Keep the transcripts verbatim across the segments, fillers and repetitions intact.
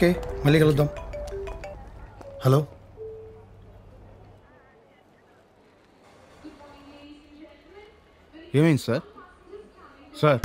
Okay మళ్ళీ కలుద్దాం. Hello ఏమైంది సార్? సార్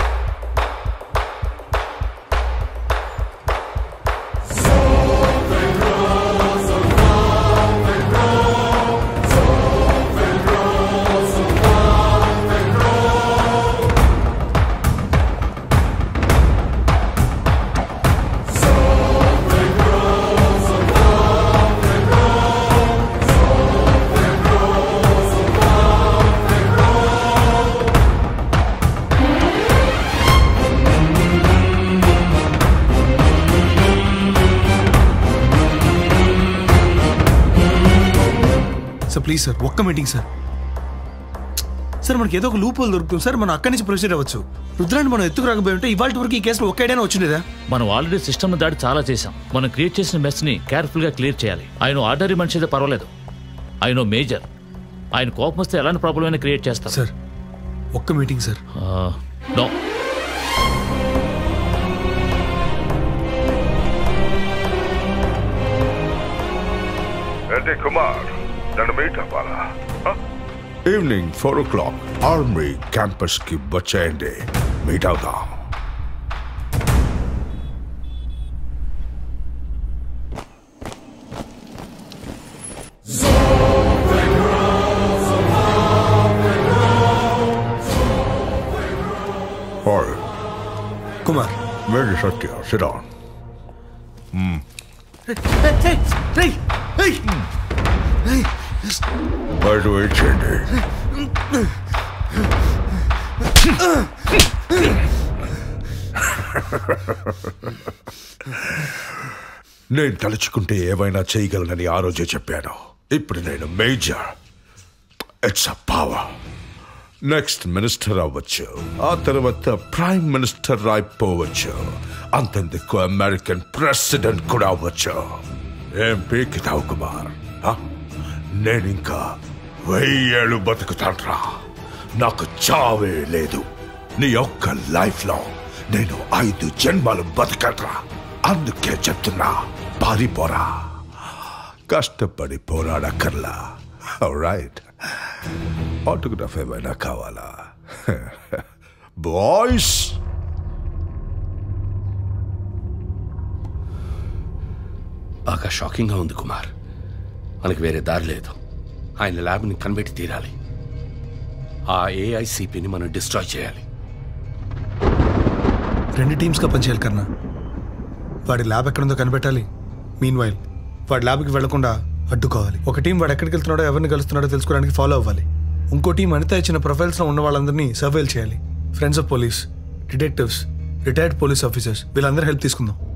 ప్లీజ్ సార్ ఒక్క మీటింగ్ సార్. సార్ మనకి ఏదో ఒక లూప్ హోల్ దొరుకుతుంది సార్, మనం అక్కడి నుంచి ప్రొసీడ్ అవ్వచ్చు. రుద్రాన్ని మనం ఎత్తుకు రాకపోయి ఉంటే ఇవాళ వరకు ఈ కేసులో ఒక్క ఐడియా వచ్చిందేదా? మనం ఆల్రెడీ సిస్టమ్ దాడి చాలా చేశాం. మనం క్రియేట్ చేసిన మెస్ ని కేర్ఫుల్ గా క్లియర్ చేయాలి. ఆయన ఆర్డరీ మనిషి అయితే పర్వాలేదు, ఆయన మేజర్. ఆయన కోపం వస్తే ఎలాంటి ప్రాబ్లం అయినా క్రియేట్ చేస్తారు సార్. ఒక్క మీటింగ్ సార్. నో ఏంటి కుమార్ నన్ను మీట్ అవ్వాలా? Evening four o'clock army campus కి వచ్చేయండి, మీట్ అవుదాం. Kumar Very Satya, sit down. Hmm. Hey, hey, hey, hey, hey. బయట వెయిట్ చేయండి. నేను తలుచుకుంటే ఏవైనా చేయగలనని ఆ రోజే చెప్పాను. ఇప్పుడు నేను major. It's a power. Next minister అవ్వచ్చు, ఆ తర్వాత ప్రైమ్ మినిస్టర్ అయిపోవచ్చు, అంతెందుకు అమెరికన్ ప్రెసిడెంట్ కూడా అవ్వచ్చు. ఏం పీకితావు కుమార్? నేనింకా వెయ్యేళ్ళు బతుకుతాన్రా. నాకు చావే లేదు. నీ ఒక్క లైఫ్ లో నేను ఐదు జన్మలు బతకట్రా. అందుకే చెప్తున్నా, పారిపోరా, కష్టపడి పోరాడక్కర్లా. రైట్, ఆటోగ్రాఫ్ ఏమైనా కావాలా బాయ్స్? బాగా షాకింగ్గా ఉంది కుమార్. మనకి వేరే దారి లేదు. ఆయన ల్యాబ్ని కనిపెట్టి తీరాలి. ఆ ఏఐసిపిని మనం డిస్ట్రాయ్ చేయాలి. రెండు టీమ్స్గా పనిచేయాలి కన్నా. వాడి ల్యాబ్ ఎక్కడుందో కనిపెట్టాలి. మీన్ వైల్ వాడి ల్యాబ్కి వెళ్లకుండా అడ్డుకోవాలి. ఒక టీం వాడు ఎక్కడికి వెళ్తున్నాడో ఎవరిని కలుస్తున్నాడో తెలుసుకోవడానికి ఫాలో అవ్వాలి. ఇంకో టీం అనిత ఇచ్చిన ప్రొఫైల్స్లో ఉన్న వాళ్ళందరినీ సర్వేలు చేయాలి. Friends of police, detectives, retired police officers, వీళ్ళందరూ హెల్ప్ తీసుకుందాం.